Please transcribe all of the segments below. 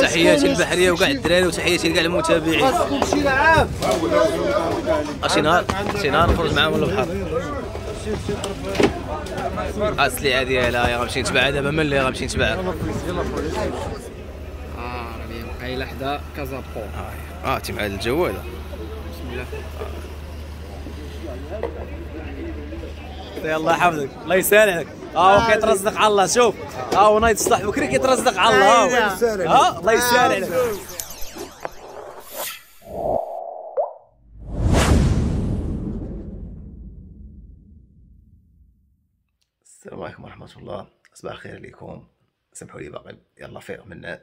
تحياتي للبحريه وكاع الدراري وتحياتي لكاع المتابعين. شي نهار نخرج معاهم للبحر. السلعه ديالها غنمشي نتبعها دابا من اللي غنمشي نتبعها. راني قايله حدا كازابو. تيمع الجوال. بسم الله. الله يحفظك الله يسهل عليك. كيترزق على الله. شوف هو نايض الصح بكري كيترزق على الله. الله يسهل عليك. السلام عليكم ورحمة الله. صباح الخير عليكم. سمحوا لي باقي يلا فيق منا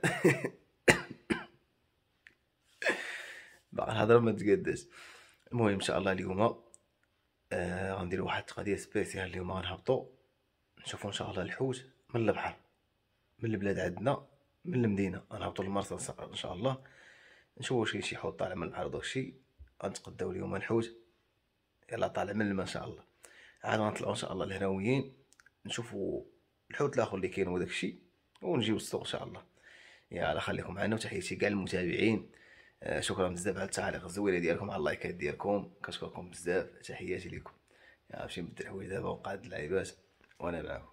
باقي الهضره ما تقداش. المهم ان شاء الله اليوم غنديروا واحد القضيه سبيسيال. اليوم غنهبطوا نشوفوا ان شاء الله الحوت من البحر، من البلاد عندنا، من المدينه. غنهبطوا لمرسى ان شاء الله نشوفوا شي حوت طالع من البحر. داكشي غنتقداو اليوم الحوت يلا طالع من الماء ان شاء الله. عاد غنطلعوا ان شاء الله الهناويين نشوفوا الحوت الاخر اللي كاين وداكشي ونجيو السوق ان شاء الله. يلا خليكم معنا وتحياتي كاع المتابعين. شكرا بزاف على التعاليق الزوينه ديالكم، على اللايكات ديالكم، كنشكركم بزاف. تحياتي لكم. نمشي نبدل الحوايج دابا ونقاد اللعيبات وانا معاهم.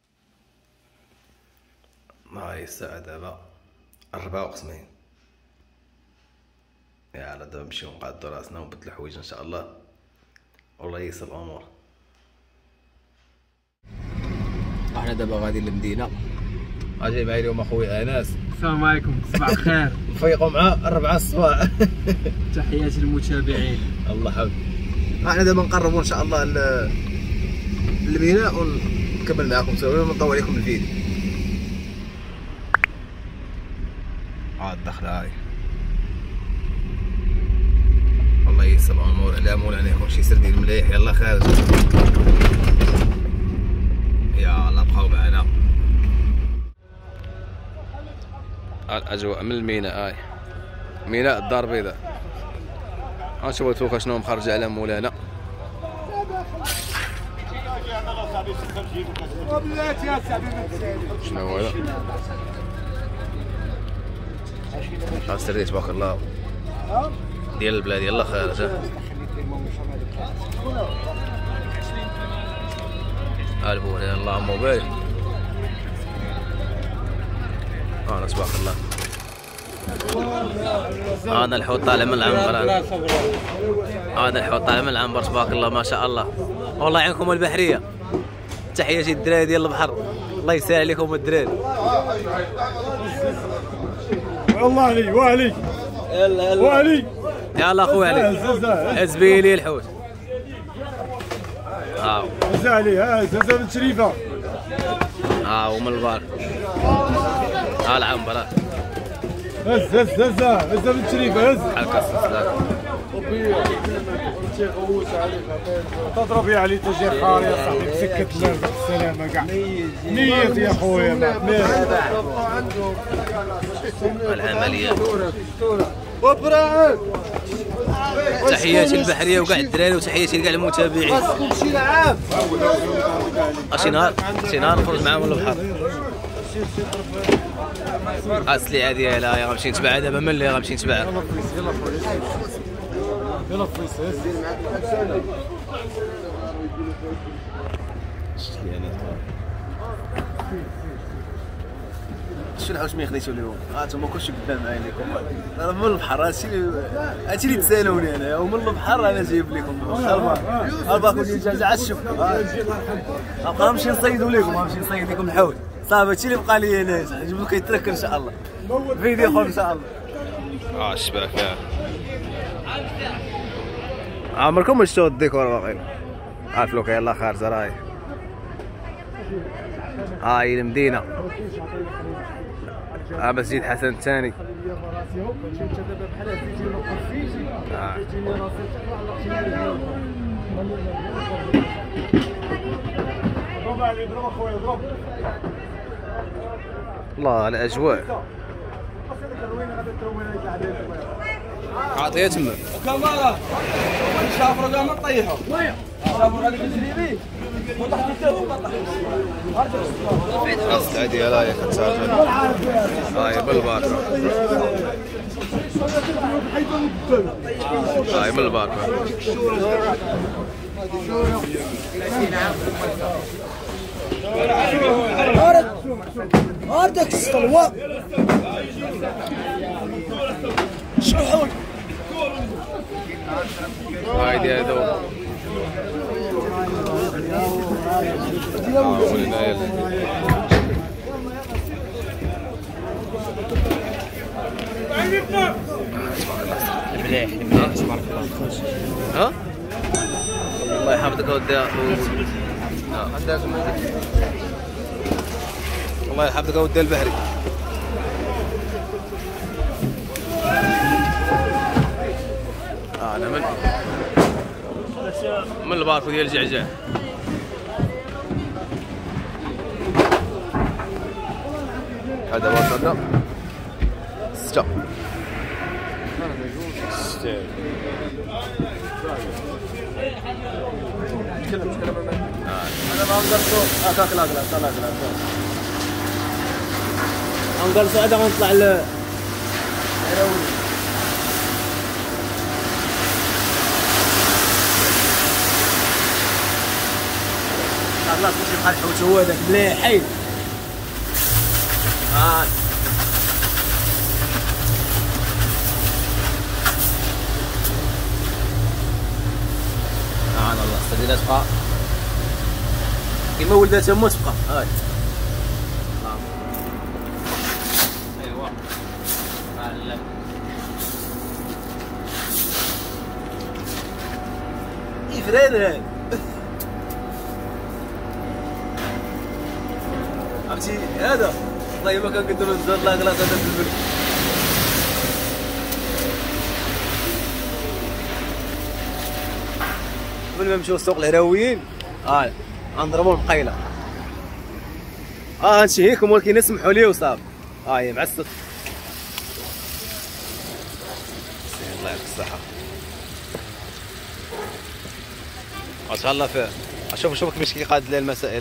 هاي الساعه دابا 54. يلا دابا نمشيو نقادو راسنا ونبدلو الحوايج ان شاء الله والله ييسر الامور. احنا دابا غادي للمدينه. اجي معايا اليوم اخويا انس. السلام عليكم. صباح الخير. نفيقوا مع 4 الصباح. تحياتي للمتابعين. الله يحفظك. احنا دابا نقربوا ان شاء الله للميناء ونكمل معكم تصوير ونطول عليكم الفيديو. الدخله هاي الله ييسر الامور على مولانا. يكون شي سردين مليح. يلا خارج. يلا بقاو معنا. الاجواء من الميناء. ميناء الدار البيضاء. غنشوفو الفوق شنو مخرجه على مولانا. شنو هو هذا؟ السردين تبارك الله ديال البلاد. يلا خارج. البوله اللهم بارك. تبارك الله. هذا الحوت طالع من العنبر. هذا الحوت طالع من العنبر تبارك الله ما شاء الله. والله يعينكم البحريه. تحياتي الدراري ديال البحر. الله يسهل عليكم الدراري. والله علي وعلي وعلي. يلا اخويا علي حزبي لي الحوت. هز عليه. زازا بن شريفه. ومن البار. العنبر. هز بن شريفه. هز حلقه السلسله. تضرب يا علي تجي حار يا صاحبي بسكه الله بالسلامه كاع. نيت يا خويا العمليه. تحياتي للبحريه وكاع الدراري وتحياتي لكاع المتابعين. شي نهار نخرج معاهم للبحر. السلعه ديالها غنمشي نتبعها دابا من اللي غنمشي نتبعها. يلا فيصل. شو الحوت ما خديتو اليوم؟ انتما كلشي قدام عينيكم. انا من البحر. هادشي اللي تسالوني انايا. ومن البحر انا جايب لكم باكل دجاجه عاد شوف. نبقى نمشي نصيدو لكم. نمشي نصيد لكم الحوت. صافي هادشي اللي بقى لي انايا. نجيب لكم يترك ان شاء الله فيديو اخر ان شاء الله. الشباك عمركم شفتوا الديكور باقي. الفلوكه يلا خارجه راهي. هاي المدينه. مسجد حسن الثاني. الله الاجواء. عطيه تما. وكاميرا. شافروا قام نطيحوا. شافروا هذيك الجليبي. راس العديل هاي كتسافر هاي بالباكرة هاي من الباكرة هاردك الصلوة شحول هاي ديال هذوك مليح مليح تبارك الله. ها الله يحفظك اودي الله يحفظك اودي البحري انا من الباركو ديال الجعجاع هذا وسط 6 انا ما نقدروا هكاك لا نقدر سعاده غنطلع ل خلاص ماشي بحال الحوت هو هذاك مليح حيد سبحان الله استدينا تبقى كيما ولدات امو تبقى هاي ايوا فريد عرفتي هذا والله ما كنقدروا نزاد لا غلاس هذا في البرد قبل ما نمشيو لسوق الهراويين غنضربو المقيله نشهيكم ولكن اسمحوا لي وصافي هي معسل الله يعطيك الصحه ما شاء الله فيه شوف كيفاش كيقاد لي المسائل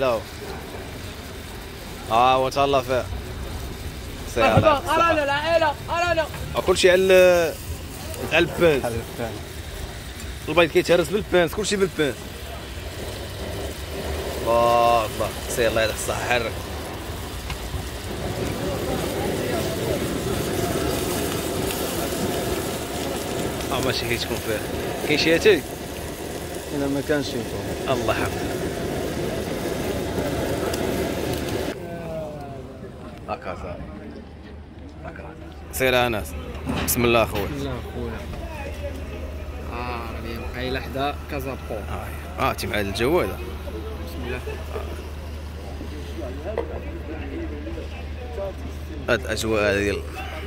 ما شاء الله فيه ارانا العائله ارانا كلشي على البان البيض كيتهرس بالبانس كلشي بالبانس الله الله سير الله يعطيك الصحة حرك ما شهيتكم فيه كاين شي اتاي؟ الا ما كانش الله يحفظك هكا صافي هكا سير انس بسم الله اخويا بسم الله اخويا راني مقيله حدا كازابو تي مع الجوال بسم الله هاد الاجواء ديال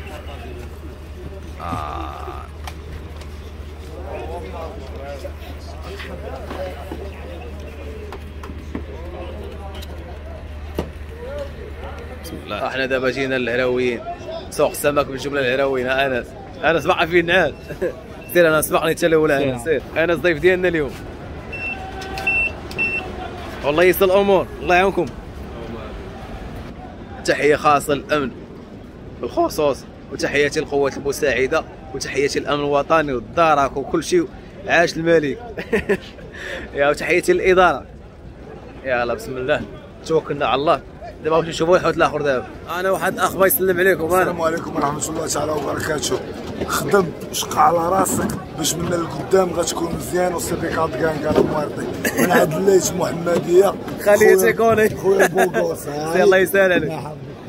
بسم الله احنا دابا جينا للهراويين سوق السمك بالجمله الهراويين انس باقي في النعال سير انا سبقني حتى الاولى سير انا الضيف ديالنا اليوم والله يسر الامور الله يعاونكم تحيه خاصه للامن بالخصوص وتحياتي للقوات المساعده وتحياتي للامن الوطني والدرك وكل شيء عاش الملك يا وتحياتي للاداره يلا بسم الله توكلنا على الله دابا باش نشوفوا الحوت الاخر دابا انا واحد الاخ بغا يسلم عليكم السلام عليكم ورحمه الله تعالى وبركاته خدم وشق على راسك باش من القدام غتكون مزيان وسيبيكات كاع موارطي من عند الليث محمديه خليه تكوني خويا بوغوس الله يسهل عليك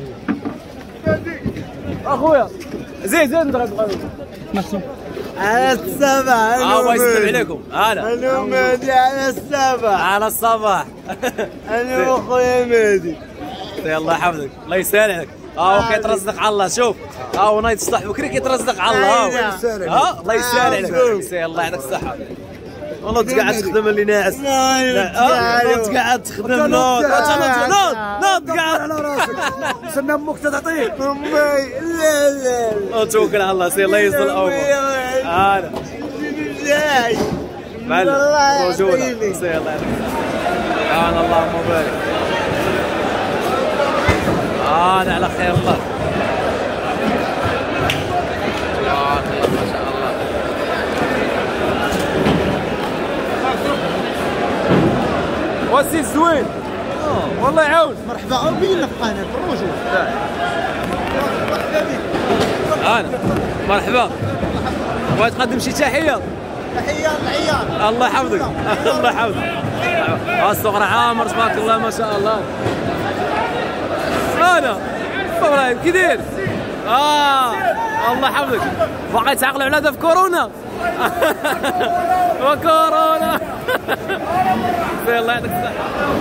اخويا زيد نضرب على السبع الله يسلم عليكم انا مهدي على السبع على الصباح انا واخويا مهدي الله يحفظك الله يسهل عليك كيترزق على الله شوف ونايض الصح بكري كيترزق على الله الله يسهل عليك الله يعطيك الصحه والله تقعد تخدم اللي ناعس تقعد تخدم نوض تقعد على راسك استنى امك تعطيك امي لا لا توكل على الله سي الله يسر الامور جاي موجوده سي الله يعطيك انا اللهم بارك. انا على خير الله. تبارك الله ما شاء الله. وسي زوين والله يعاون. مرحبا بين لقانا بالرجوع. انا مرحبا. بغيت تقدم شي تحيه؟ تحيه للعيال. الله يحفظك. الله يحفظك. الصغرى عامر تبارك الله ما شاء الله. انا ابراهيم كي داير؟ الله يحفظك. باقي تعقلوا على هذا في كورونا. وكورونا. الله يعطيك الصحة.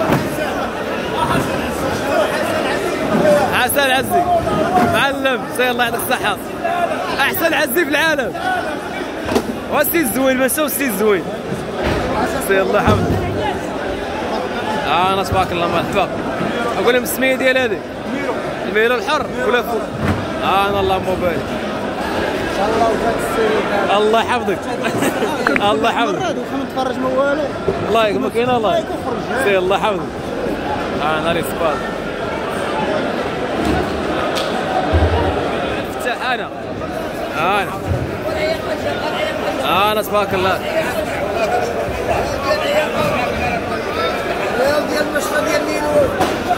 حسن عزي معلم سي الله يعطيك الصحة. أحسن عزي في العالم. والسي الزوين ماشي السي الزوين. سي الله يحفظك. أنا تبارك الله مرحبا. أقول لهم السمية ديال هذه الميلو الحر ولا فوق. أنا اللهم بارك. الله يحفظك. الله يحفظك. وخا نتفرج ما والو. الله ما كاين الله. سي الله يحفظك. انا راه سباط. افتح انا. انا تبارك الله. ديال المشفى ديال ميلو.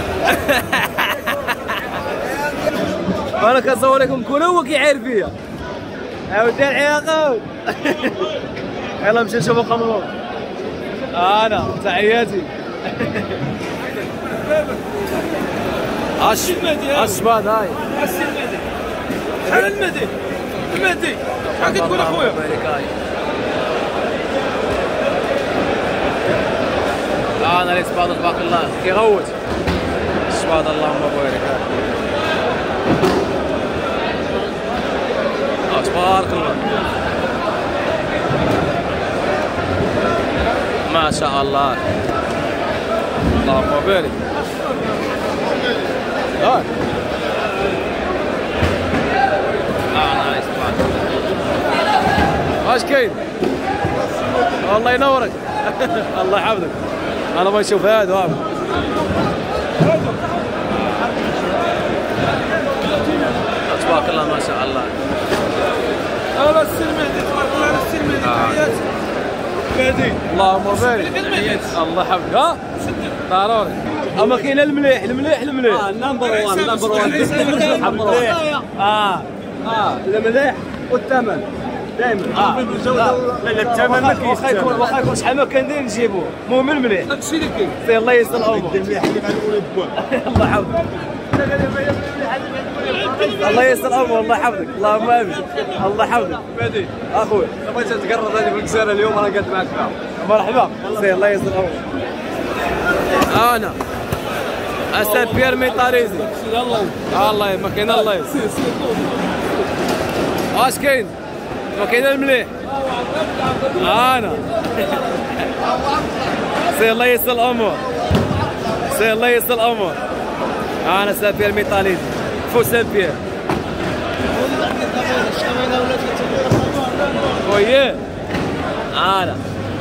انا كنصور لكم كل هو كيعاير فيا. عاود العياقه. يلا نمشي نشوفوا قمرون. انا تحياتي. الشباب هاي المهدي. المهدي شحال كتقول اخويا؟ انا اللي سباط تبارك الله كيغوت. سباط اللهم بارك. تبارك الله ما شاء الله. اللهم بارك. نايس واش كاين؟ الله ينورك. الله يحفظك. انا ما نشوف هذا تبارك الله ما شاء الله. انا السلمي تبارك الله. انا السلمي تحياتي مهدي. اللهم بارك. الله يحفظك. ضروري. اما كاين المليح المليح المليح. نمبر 1 نمبر 1. المليح والثمن دائما. لا الثمن ما كاينش. واخا يكون شحال ما كان داير نجيبوه. المهم المليح. هادشي اللي كاين. سي الله يسر الامور. المليح اللي غنقولوا بواه. الله يحفظك. الله يسر الامور. الله يحفظك. اللهم امين. الله يحفظك. مهدي اخويا بغيت تقرب هذه بالجزيره اليوم انا قاعد معك فيها. مرحبا. سي الله يسر الامور. انا اسد بيير ميطاريزي. الله ما كاين الله يسر. اش كاين؟ ما كاين المليح. انا سي الله يسر الامور. سي الله يسر الامور. انا سان بيير ميطاريزي فو سان بيير. وياه انا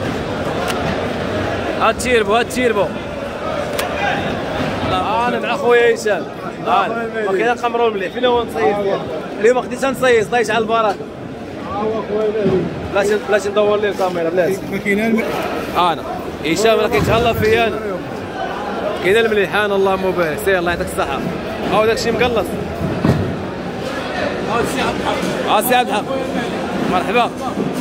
هاتشيربو هاتشيربو. انا مع خويا هشام. انا ما كاين قمرون مليح. فين هو نصيص اليوم؟ ما خديتش نصيص طايش على البركه. بلاش ندور ليه الكاميرا بلاش. ما كاين انا هشام راه كيتهلا فيا انا. كاين المليح. انا اللهم بارك. سير الله يعطيك الصحه. هاو داكشي مقلص. سي عبد الحق مرحبا.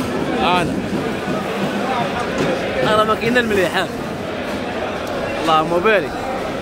انا ما كاين المليح. اللهم بارك.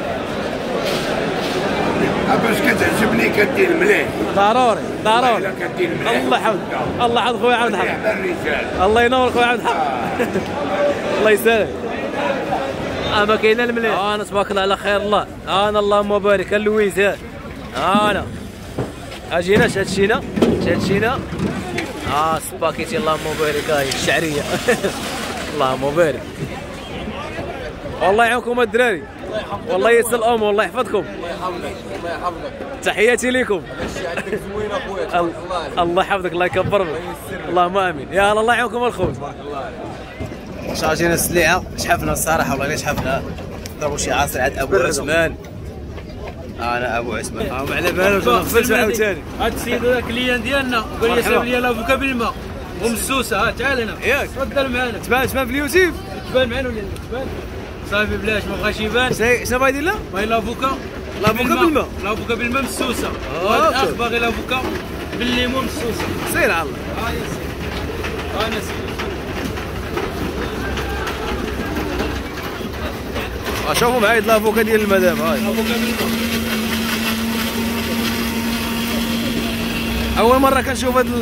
باش كتعجبني كدير مليح. ضروري ضروري. كدير مليح. الله يحفظك. الله يحفظ خويا عبد الحق. الرجال. الله ينور خويا عبد الحق. الله يسلمك. ما كاين المليح. انا تبارك الله على خير الله. انا اللهم بارك. اللويز انا اجينا شاتشينا شاتشينا. سباكيتي اللهم بارك. هاي الشعريه. اللهم بارك. والله يعاونكم الدراري. والله يسر الامور. والله يحفظكم. الله يحفظك. تحياتي لكم. عندك زوين اخويا. الله يحفظك. الله يكبرك. اللهم امين. يا الله يعاونكم الخوت. شارجينا السليعه. شحفنا الصراحه والله شحفنا. نضربوا شي عصير عند ابو عثمان. انا ابو عثمان ما على بالك غفلت عاوتاني. هاد السيد هذا كليان ديالنا قال لي سير لي لافوكا بالماء ومسوسه. ها تعال هنا ياك تفضل معنا. تبان في اليوتيوب تبان معنا ولا تبان صافي بلاش ما بغاش يبان. شنو باغي يدير له؟ باغي لافوكا بالماء. لافوكا بالماء مسوسه. وهذا الاخ باغي لافوكا بالليمون مسوسه. سير على الله. ها يا سيدي انا سيدي شوفوا معايا لافوكا ديال المدام. هاي اول مره كنشوف هاد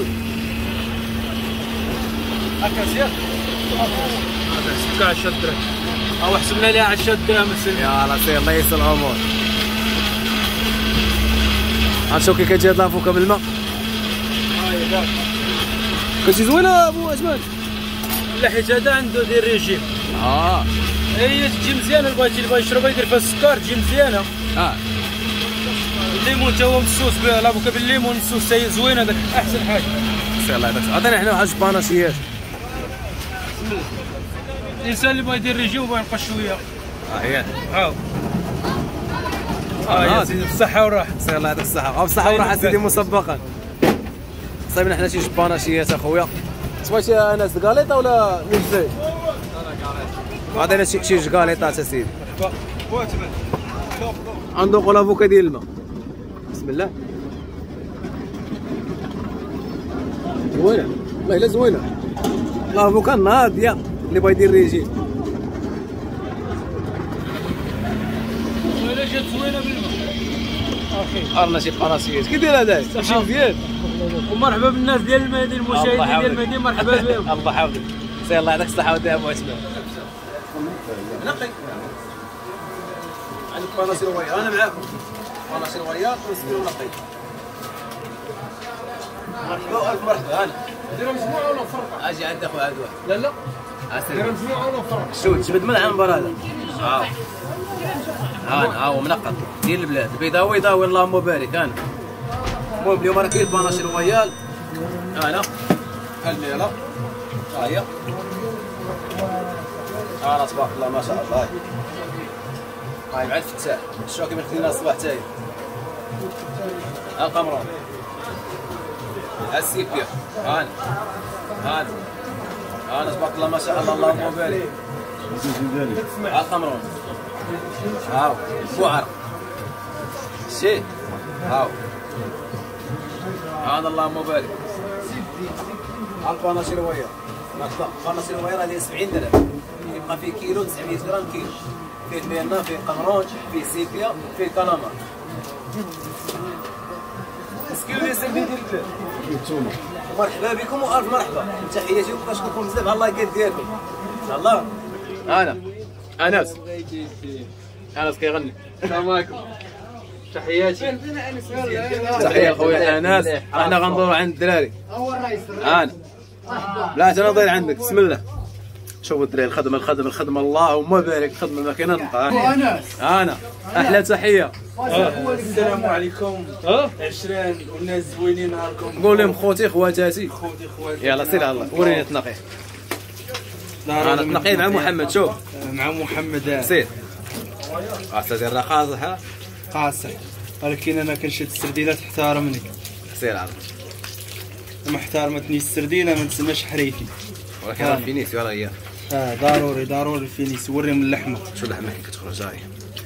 اكاسيا كاع 10 درهم او حسبنا ليها 10 درهم السنه. يلا سير الله يسر الامور. غنشوف كي كتجي هاد لافوكا بالماء. هاي داك كتجي زوينه ابو عثمان. لا حيت هذا عنده دير ريجيم. هي تجي مزيانه. بغيتي اللي بغا يشربها يدير فيها السكر تجي مزيانه. الليمون تا هو مسوس بها لافوكا بالليمون مسوس تا هي زوينه. هذاك احسن حاجه. سير الله يعطيك. عطينا حنا واحد الباناشيات. الانسان اللي بغا يدير ريجيم وبغا ينقص شويه. هي عاود يا سيدي بالصحه والراحه. سير الله يعطيك الصحه. بالصحه والراحه سيدي مسبقا. صايبنا حنا شي باناشيات اخويا. سمعتي انس كاليطا ولا ميلفي؟ عطينا شي كاليطات اسيدي. غندوقو لافوكا ديال الماء. بسم الله. زوينه والله الا زوينه. لافوكا ناضيه اللي بغا يدير ريجيم. ولا جات زوينه بالماء. ارنا شي باناشيات. كي داير هذاك؟ ماشي مزيان. ومرحبا بالناس ديال المدينه المشاهدين ديال المدينه مرحبا بهم. الله يحفظك. سير الله يعطيك الصحه ودي ابو عثمان. نقي عندك باناشير ويا. انا معاكم باناشير ويا وسكيرو نقي. مرحبا والف مرحبا. انا ديرها مجموعه ولا فرقه؟ اجي عند اخويا هذا واحد. لا لا ديرها مجموعه ولا فرقه؟ شوف جبد من العنبر هذا. ها هو منقط ديال البلاد البيضاوي ضاوي اللهم بارك. انا المهم اليوم راه كاين باناشير ويال. انا الليله ها هي. انا تبارك الله ما شاء الله. هاي مع الفتاح شوف كيف خدينا الصباح تاعي. ها القمرون ها السيبيا. انا تبارك الله ما شاء الله اللهم بارك. ها القمرون هاو بوعر شي هاو. هذا اللهم بارك. ها الباناشير ويا. الباناشير ويا راه 70 درهم. يبقى فيه كيلو 900 غرام كيلو. فيه بينا فيه قمرون فيه سيبيا فيه كلامار. مسكين اللي يسلم ديال البلاد. مرحبا بكم والف مرحبا. تحياتي وكنشكركم بزاف على اللايكات ديالكم. ان شاء الله. انس كيغني. السلام عليكم. تحياتي. تحيه خويا انس. احنا غندوروا عند الدراري. انا لا انا ضاير عندك. بسم الله. شوفوا الدراري الخدمه اللهم بارك. الخدمه ما كاينه نقطع. انا احلى تحيه. السلام عليكم. عشرين والناس زوينين نهاركم. قول لهم خوتي خواتاتي. يلا سير الله وريني تنقي. انا تنقي مع محمد. شوف مع محمد. سير استاذ راه قاصح. قاصح ولكن انا كنشد السردينه تحترمني. سير على ما احترمتني السردينه ما نسماش حريفي. ولكن راه فينيسيو راه هي. ضروري الفينيس. وريهم اللحمه. شو اللحمه كي كتخرج هاي.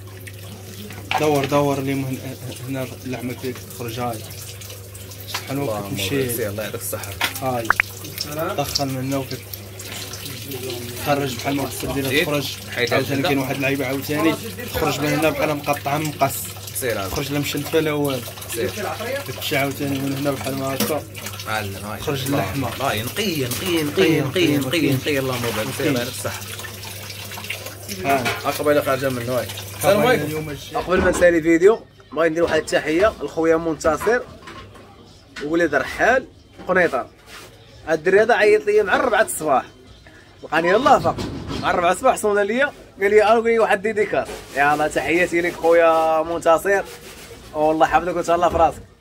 دور لي هنا اللحمه كي كتخرج هاي. شحال وقت تمشي. سير الله يعطيك الصحه. هاي دخل من هنا وكت خرج بحال ما السردينه تخرج. عاوتاني كاين واحد اللعيبه عاوتاني تخرج من هنا بحال مقطعه مقص. سير تخرج لا مشلفه لا والو. سير تمشي عاوتاني من هنا بحال ما هكا معلم. هاي تخرج اللحمه. هاي نقيه اللهم بارك. سير الله يعطيك الصحه. قبيله خارجه منه. هاي السلام عليكم. قبل ما نسالي فيديو بغيت ندير واحد التحيه لخويا منتصر ووليد رحال قنيطره. هاد الدري هذا عيط لي مع 4 الصباح. لقاني يلاه فوق مع 4 الصباح صونا ليا قال لي واحد ديديكاس. يلاه تحياتي لك خويا منتصر والله يحفظك وتهلا في راسك.